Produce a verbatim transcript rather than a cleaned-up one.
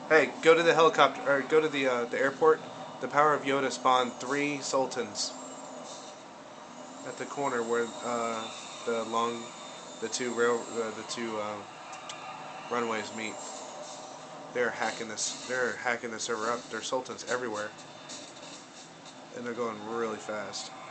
Hey, go to the helicopter, or go to the uh, the airport. The Power of Yoda spawned three sultans at the corner where uh, the long, the two rail, uh, the two uh, runways meet. They're hacking this. They're hacking the server up. There's sultans everywhere, and they're going really fast.